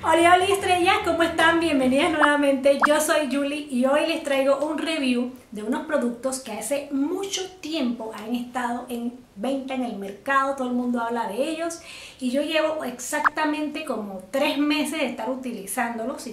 Hola, hola estrellas, ¿cómo están? Bienvenidas nuevamente, yo soy Julie y hoy les traigo un review de unos productos que hace mucho tiempo han estado en venta en el mercado, todo el mundo habla de ellos y yo llevo exactamente como 3 meses de estar utilizándolos,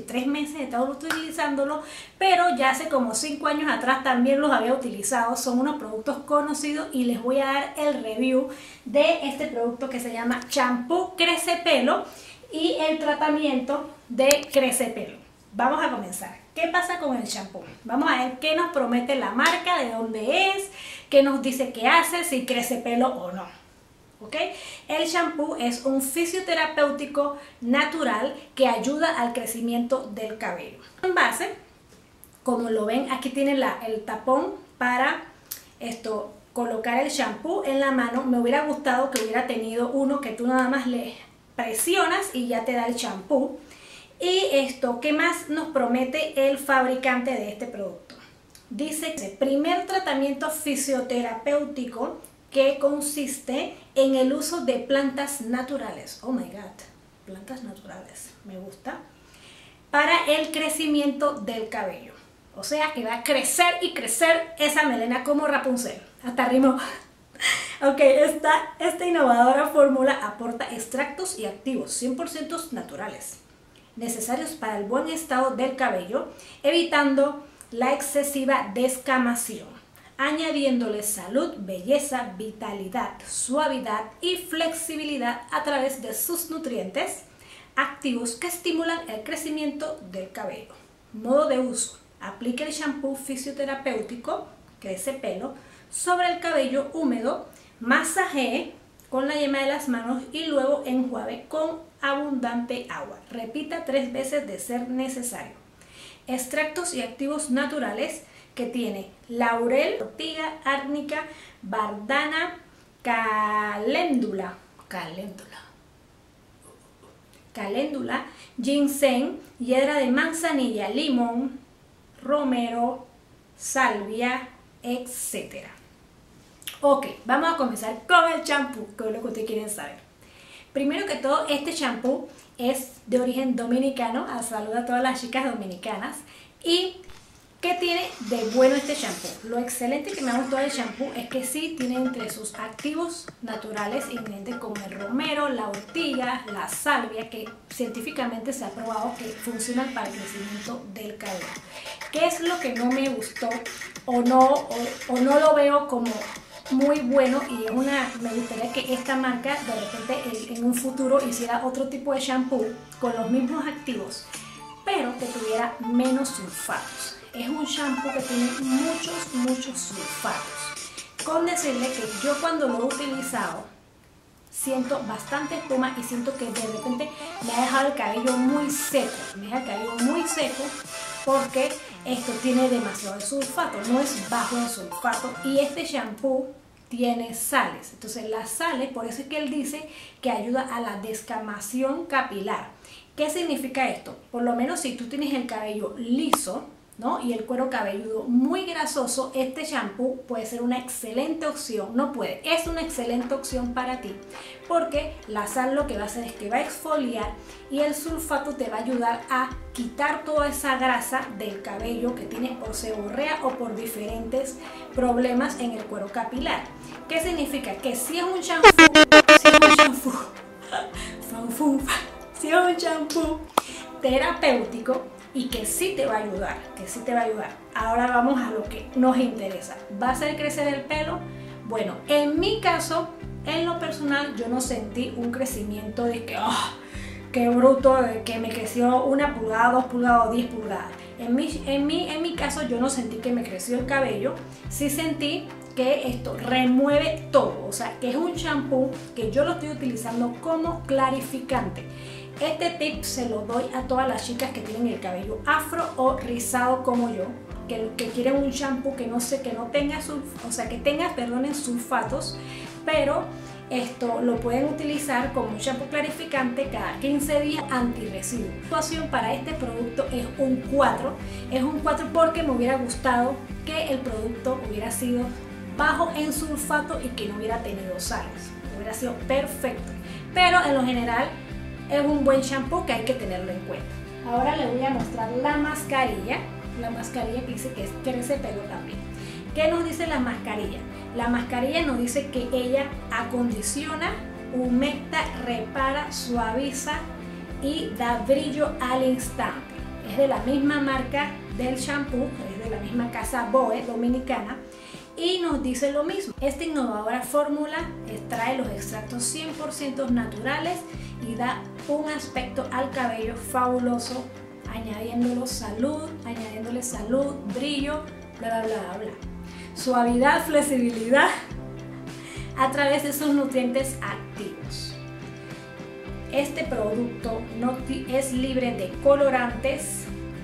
pero ya hace como 5 años atrás también los había utilizado. Son unos productos conocidos y les voy a dar el review de este producto que se llama Champú Crece Pelo y el tratamiento de Crece Pelo. Vamos a comenzar. ¿Qué pasa con el shampoo? Vamos a ver qué nos promete la marca, de dónde es, qué nos dice que hace, si crece pelo o no. ¿Ok? El shampoo es un fisioterapéutico natural que ayuda al crecimiento del cabello. En base, como lo ven, aquí tiene el tapón para colocar el shampoo en la mano. Me hubiera gustado que hubiera tenido uno que tú nada más le presionas y ya te da el champú. Y ¿qué más nos promete el fabricante de este producto? Dice que primer tratamiento fisioterapéutico que consiste en el uso de plantas naturales. Oh my god, plantas naturales, me gusta. Para el crecimiento del cabello. O sea que va a crecer y crecer esa melena como Rapunzel. Hasta rimó. Ok, esta innovadora fórmula aporta extractos y activos 100% naturales, necesarios para el buen estado del cabello, evitando la excesiva descamación, añadiéndole salud, belleza, vitalidad, suavidad y flexibilidad a través de sus nutrientes activos que estimulan el crecimiento del cabello. Modo de uso: aplique el shampoo fisioterapéutico Crece Pelo sobre el cabello húmedo, masajee con la yema de las manos y luego enjuague con abundante agua. Repita 3 veces de ser necesario. Extractos y activos naturales que tiene laurel, ortiga, árnica, bardana, caléndula, ginseng, hiedra de manzanilla, limón, romero, salvia, etc. Ok, vamos a comenzar con el champú, que es lo que ustedes quieren saber. Primero que todo, este champú es de origen dominicano. Saludo a todas las chicas dominicanas. ¿Y qué tiene de bueno este champú? Lo excelente que me ha gustado del champú es que sí tiene entre sus activos naturales ingredientes como el romero, la ortiga, la salvia, que científicamente se ha probado que funcionan para el crecimiento del cabello. ¿Qué es lo que no me gustó o no lo veo como muy bueno? Y me gustaría que esta marca de repente en un futuro hiciera otro tipo de shampoo con los mismos activos, pero que tuviera menos sulfatos. Es un shampoo que tiene muchos sulfatos. Con decirle que yo cuando lo he utilizado siento bastante espuma y siento que de repente me ha dejado el cabello muy seco. Porque esto tiene demasiado sulfato, no es bajo en sulfato, y este shampoo tiene sales. Entonces las sales, por eso es que él dice que ayuda a la descamación capilar. ¿Qué significa esto? Por lo menos si tú tienes el cabello liso, ¿no?, y el cuero cabelludo muy grasoso, este shampoo puede ser una excelente opción. Es una excelente opción para ti, porque la sal lo que va a hacer es que va a exfoliar y el sulfato te va a ayudar a quitar toda esa grasa del cabello que tienes por seborrea o por diferentes problemas en el cuero capilar. ¿Qué significa? Que si es un shampoo terapéutico y que sí te va a ayudar, Ahora vamos a lo que nos interesa. ¿Va a hacer crecer el pelo? Bueno, en mi caso, en lo personal, yo no sentí un crecimiento de que qué bruto, de que me creció 1 pulgada, 2 pulgadas o 10 pulgadas. En mi caso, yo no sentí que me creció el cabello. Sí sentí que esto remueve todo, o sea, que es un shampoo que yo lo estoy utilizando como clarificante. Este tip se lo doy a todas las chicas que tienen el cabello afro o rizado como yo, que quieren un shampoo que tenga sulfatos, pero lo pueden utilizar como un shampoo clarificante cada 15 días antirresiduo. La situación para este producto es un 4, porque me hubiera gustado que el producto hubiera sido bajo en sulfato y que no hubiera tenido sales. Hubiera sido perfecto, pero en lo general es un buen shampoo que hay que tenerlo en cuenta. Ahora les voy a mostrar la mascarilla que dice que es crece pelo también. ¿Qué nos dice la mascarilla? La mascarilla nos dice que ella acondiciona, humecta, repara, suaviza y da brillo al instante. Es de la misma marca del shampoo, es de la misma casa Boe dominicana, y nos dice lo mismo. Esta innovadora fórmula extrae los extractos 100% naturales y da un aspecto al cabello fabuloso, añadiéndole salud, brillo, bla bla bla bla. Suavidad, flexibilidad a través de sus nutrientes activos. Este producto no es libre de colorantes.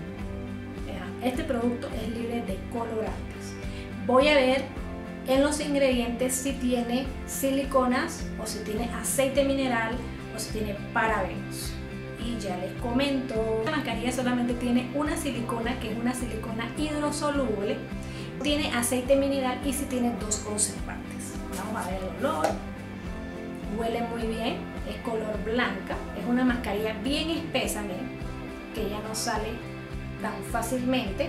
Este producto es libre de colorantes. Voy a ver en los ingredientes si tiene siliconas o si tiene aceite mineral o si tiene parabenos. Y ya les comento, la mascarilla solamente tiene una silicona, que es una silicona hidrosoluble, tiene aceite mineral y si tiene 2 conservantes. Vamos a ver el olor. Huele muy bien, es color blanca, es una mascarilla bien espesa, miren, que ya no sale tan fácilmente.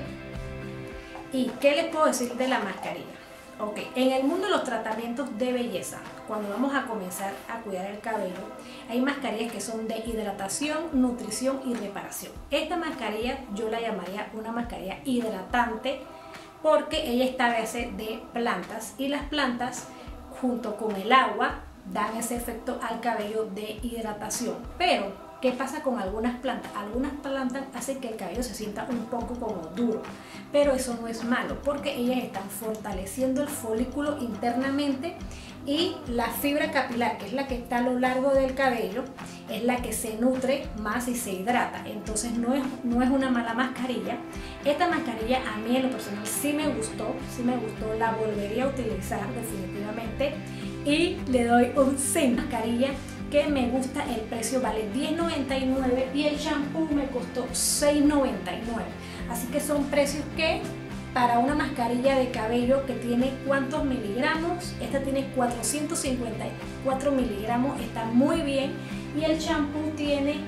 ¿Y qué les puedo decir de la mascarilla? Ok, en el mundo de los tratamientos de belleza, cuando vamos a comenzar a cuidar el cabello, hay mascarillas que son de hidratación, nutrición y reparación. Esta mascarilla yo la llamaría una mascarilla hidratante porque ella está a base de plantas y las plantas junto con el agua dan ese efecto al cabello de hidratación. Pero, ¿qué pasa con algunas plantas? Algunas plantas hacen que el cabello se sienta un poco como duro, pero eso no es malo porque ellas están fortaleciendo el folículo internamente y la fibra capilar, que es la que está a lo largo del cabello, es la que se nutre más y se hidrata. Entonces no es una mala mascarilla. Esta mascarilla a mí en lo personal sí me gustó, la volvería a utilizar definitivamente y le doy un 100. Mascarilla que me gusta, el precio vale $10.99 y el shampoo me costó $6.99. Así que son precios que para una mascarilla de cabello que tiene ¿cuántos miligramos? Esta tiene 454 miligramos, está muy bien, y el shampoo tiene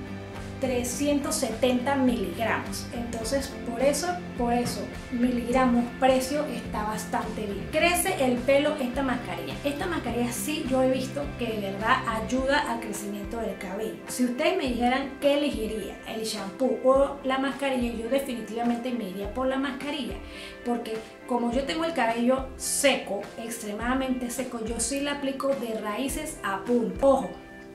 370 miligramos. Entonces por eso miligramos precio está bastante bien. Crece el pelo esta mascarilla. Esta mascarilla sí yo he visto que de verdad ayuda al crecimiento del cabello. Si ustedes me dijeran qué elegiría, el shampoo o la mascarilla, yo definitivamente me iría por la mascarilla, porque como yo tengo el cabello seco, extremadamente seco, yo sí la aplico de raíces a punta. Ojo,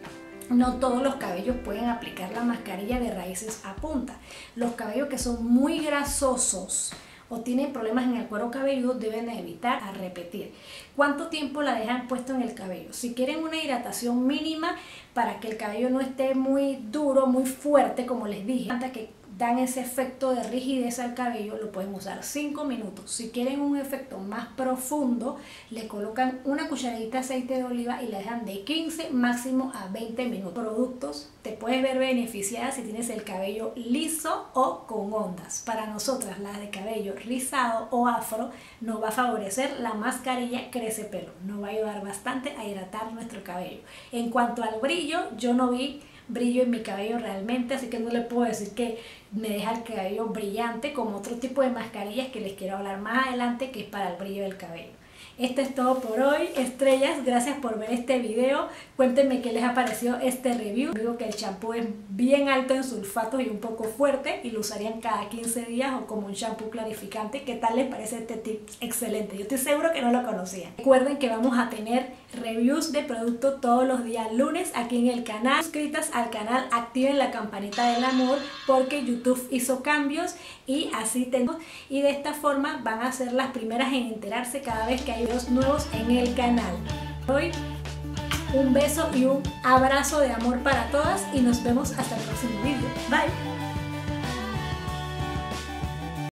no todos los cabellos pueden aplicar la mascarilla de raíces a punta. Los cabellos que son muy grasosos o tienen problemas en el cuero cabelludo deben evitar a repetir. ¿Cuánto tiempo la dejan puesto en el cabello? Si quieren una hidratación mínima para que el cabello no esté muy duro, muy fuerte, como les dije, hasta que dan ese efecto de rigidez al cabello, lo pueden usar 5 minutos. Si quieren un efecto más profundo, le colocan una cucharadita de aceite de oliva y la dejan de 15 máximo a 20 minutos. Productos, te puedes ver beneficiada si tienes el cabello liso o con ondas. Para nosotras, las de cabello rizado o afro, nos va a favorecer la mascarilla Crece Pelo. Nos va a ayudar bastante a hidratar nuestro cabello. En cuanto al brillo, yo no vi brillo en mi cabello realmente, así que no le puedo decir que me deja el cabello brillante como otro tipo de mascarillas que les quiero hablar más adelante, que es para el brillo del cabello. Esto es todo por hoy, estrellas. Gracias por ver este video. Cuéntenme qué les ha parecido este review. Digo que el shampoo es bien alto en sulfatos y un poco fuerte y lo usarían cada 15 días o como un shampoo clarificante. ¿Qué tal les parece este tip? Excelente, yo estoy seguro que no lo conocían. Recuerden que vamos a tener reviews de productos todos los días lunes aquí en el canal. Suscritas al canal, activen la campanita del amor porque YouTube hizo cambios y así tenemos, y de esta forma van a ser las primeras en enterarse cada vez que hay videos nuevos en el canal. Hoy un beso y un abrazo de amor para todas y nos vemos hasta el próximo video. Bye.